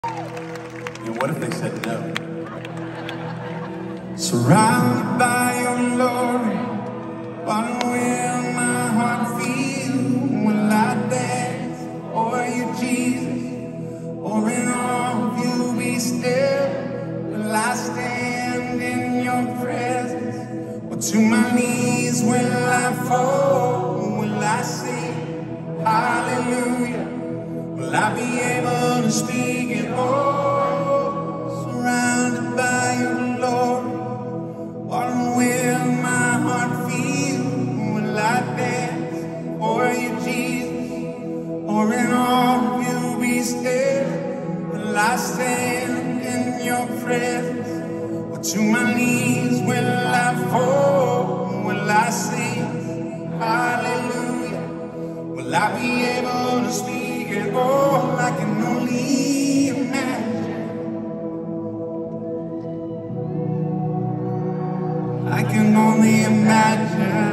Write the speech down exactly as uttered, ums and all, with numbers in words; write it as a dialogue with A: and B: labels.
A: And what if they said no? Surrounded by your glory, what will my heart feel? Will I dance for you, Jesus? Or in all of you be still? Will I stand in your presence? Or to my knees will I fall? Will I sing hallelujah? Will I be able to speak at all? Surrounded by your glory, what will my heart feel? Will I dance for you, Jesus? Or in all of you be still? Will I stand in your presence? Or to my knees will I fall? Will I sing hallelujah? Will I be able to speak at all? I can only imagine. I can only imagine.